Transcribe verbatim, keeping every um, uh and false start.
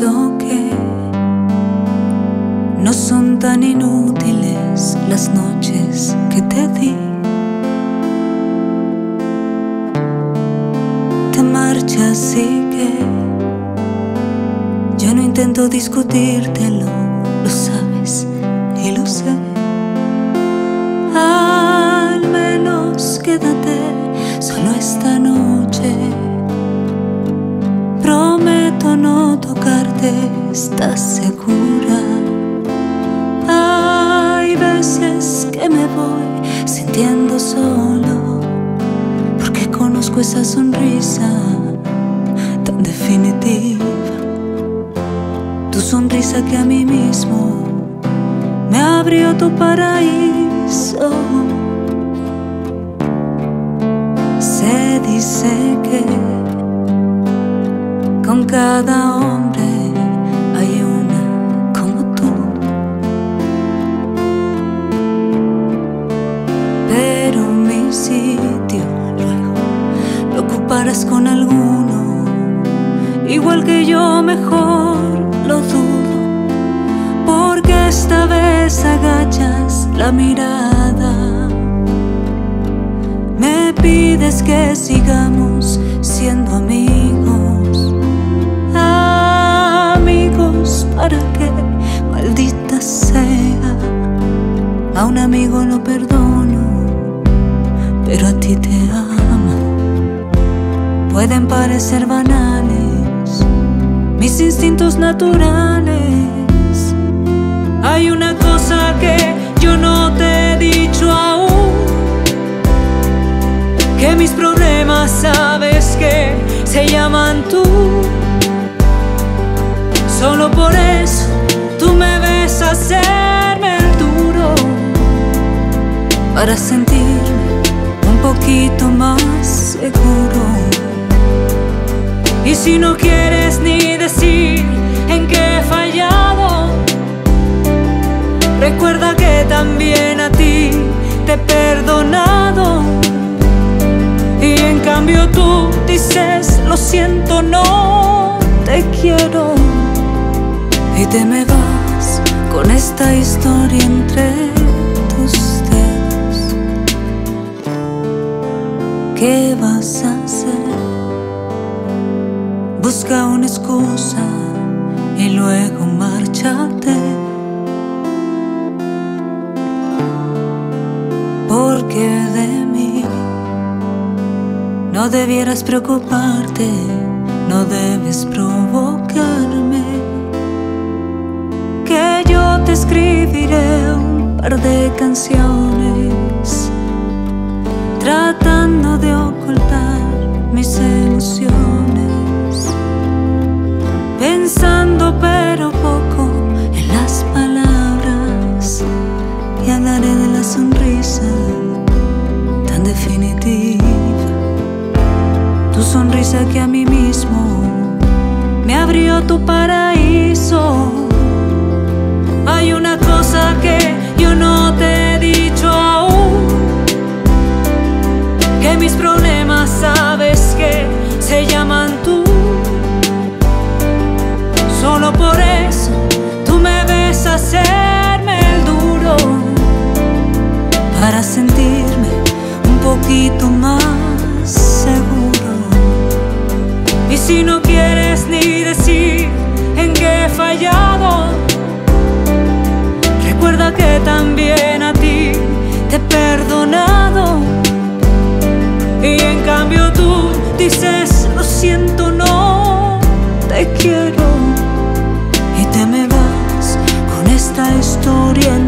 pienso que no son tan inútiles las noches que te di. Te marchas y que yo no intento discutírtelo, lo sabes y lo sé. Al menos quédate solo esta noche. Prometo no tocarte, ¿estás segura? Hay veces que me voy sintiendo solo, porque conozco esa sonrisa tan definitiva. Tu sonrisa que a mí mismo me abrió tu paraíso. Se dice que con cada hombre hay una como tú, pero mi sitio luego lo ocuparás con alguno, igual que yo, mejor lo dudo, porque esta vez agachas la mirada. Me pides que sigamos siendo amigos. Amigos, ¿para qué? Maldita sea. A un amigo lo perdono, pero a ti te amo. Pueden parecer banales mis instintos naturales. Hay una cosa que yo no te he dicho aún, que mis problemas sabes que se llaman tú. Solo por eso tú me ves hacerme el duro, para sentirme un poquito más seguro. Y si no quieres ni decir en qué he fallado, recuerda que también a ti te he perdonado. Y en cambio tú dices lo siento, no te quiero, y te me vas con esta historia entre tus dedos. ¿Qué vas a hacer? Busca una excusa y luego márchate, porque de mí no debieras preocuparte, no debes provocarme, que yo te escribiré un par de canciones tratando de ocultar mis emociones, pensando pero poco en las palabras, y hablaré de la sonrisa tan definitiva. Tu sonrisa que a mí mismo me abrió tu paraíso. Hay una cosa que yo no te he dicho aún, que mis problemas sabes que se llaman tú. Solo por eso tú me ves hacerme el duro, para sentirme un poquito más seguro. Y si no quieres ni decir en qué he fallado, recuerda que también a ti te he perdonado. Y en cambio tú dices lo siento, no te quiero, y te me vas con esta historia